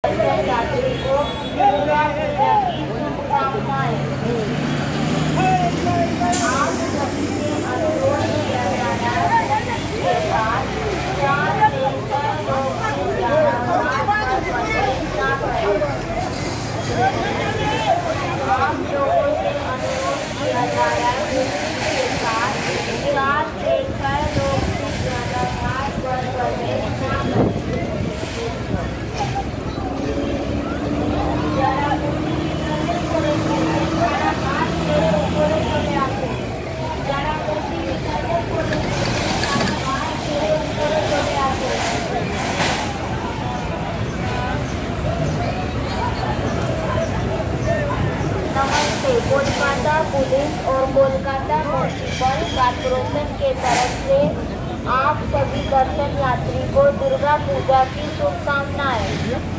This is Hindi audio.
यात्री को दुर्गा पूजा की शुभकामनाएं। आप सभी से अनुरोध किया जा रहा है के साथ 4 लेकर लोग ना करें। आप लोगों से अनुरोध किया जा रहा है के साथ 4 लेकर लोग ज्यादा हाथ पर प्रवेश ना करें। नमस्ते। कोलकाता पुलिस और कोलकाता म्युनिसिपल कॉर्पोरेशन के तरफ से आप सभी दर्शन यात्री को दुर्गा पूजा की शुभकामनाएं।